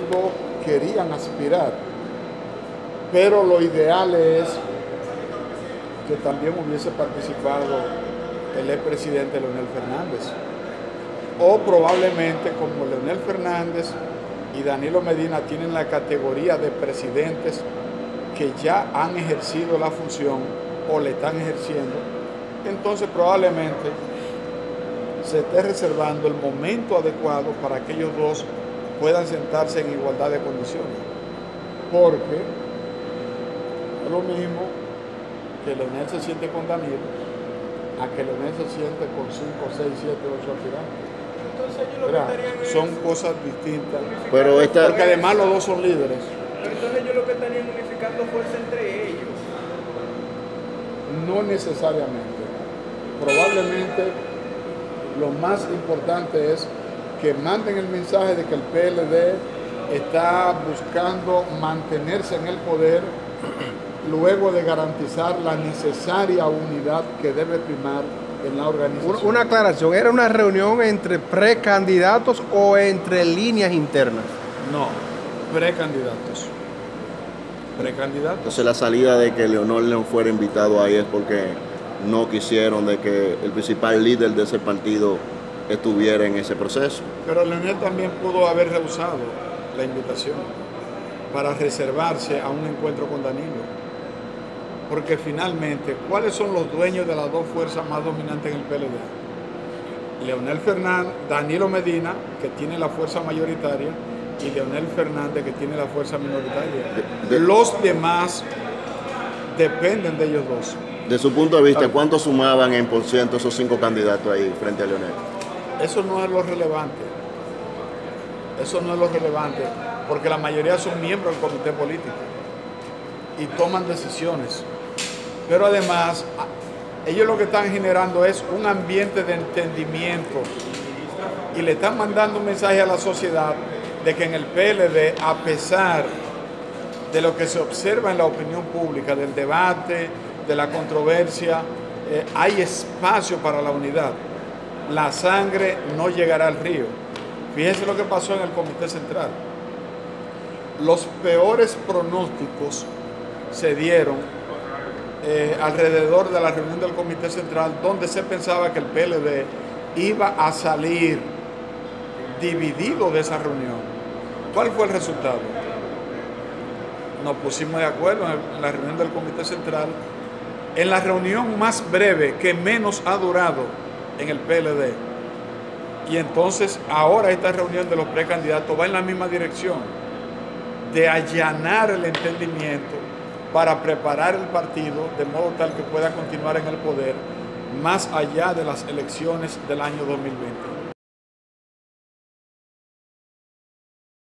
dos querían aspirar, pero lo ideal es que también hubiese participado el expresidente Leonel Fernández, o probablemente como Leonel Fernández y Danilo Medina tienen la categoría de presidentes que ya han ejercido la función o le están ejerciendo, entonces probablemente se esté reservando el momento adecuado para que ellos dos puedan sentarse en igualdad de condiciones, porque es lo mismo que Leonel se siente con Danilo a que Leonel se siente con 5, 6, 7, 8 aspirantes. Entonces ellos lo que estarían Son cosas distintas, pero porque además los dos son líderes. Pero entonces ellos lo que estarían unificando fuerza entre ellos. No necesariamente. Probablemente lo más importante es que manden el mensaje de que el PLD está buscando mantenerse en el poder luego de garantizar la necesaria unidad que debe primar en la organización. Una aclaración, ¿era una reunión entre precandidatos o entre líneas internas? No, precandidatos. Precandidatos. Entonces la salida de que Leonel no fuera invitado ahí es porque no quisieron de que el principal líder de ese partido estuviera en ese proceso. Pero Leonel también pudo haber rehusado la invitación para reservarse a un encuentro con Danilo. Porque finalmente, ¿cuáles son los dueños de las dos fuerzas más dominantes en el PLD? Leonel Fernández, Danilo Medina, que tiene la fuerza mayoritaria, y Leonel Fernández, que tiene la fuerza minoritaria. Los demás dependen de ellos dos. De su punto de vista, ¿cuánto sumaban en por ciento esos 5 candidatos ahí frente a Leonel? Eso no es lo relevante. Eso no es lo relevante, porque la mayoría son miembros del comité político y toman decisiones. Pero además, ellos lo que están generando es un ambiente de entendimiento y le están mandando un mensaje a la sociedad de que en el PLD, a pesar de lo que se observa en la opinión pública, del debate, de la controversia, hay espacio para la unidad. La sangre no llegará al río. Fíjense lo que pasó en el Comité Central. Los peores pronósticos se dieron alrededor de la reunión del Comité Central, donde se pensaba que el PLD iba a salir dividido de esa reunión. ¿Cuál fue el resultado? Nos pusimos de acuerdo en la reunión del Comité Central, en la reunión más breve que menos ha durado en el PLD. Y entonces ahora esta reunión de los precandidatos va en la misma dirección, de allanar el entendimiento para preparar el partido de modo tal que pueda continuar en el poder más allá de las elecciones del año 2020.